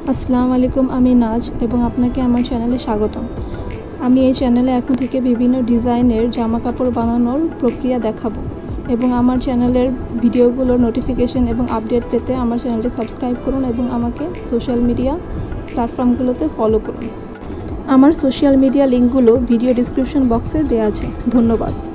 আসসালামু আলাইকুম, আমি নাজ এবং আপনাকে আমার চ্যানেলে স্বাগতম। আমি এই চ্যানেলে এখন থেকে বিভিন্ন ডিজাইনের জামা কাপড় বানানোর প্রক্রিয়া দেখাবো এবং আমার চ্যানেলের ভিডিওগুলোর নোটিফিকেশন এবং আপডেট পেতে আমার চ্যানেলটি সাবস্ক্রাইব করুন এবং আমাকে সোশ্যাল মিডিয়া প্ল্যাটফর্মগুলোতে ফলো করুন। আমার সোশ্যাল মিডিয়া লিঙ্কগুলো ভিডিও ডিসক্রিপশন বক্সে দেওয়া আছে। ধন্যবাদ।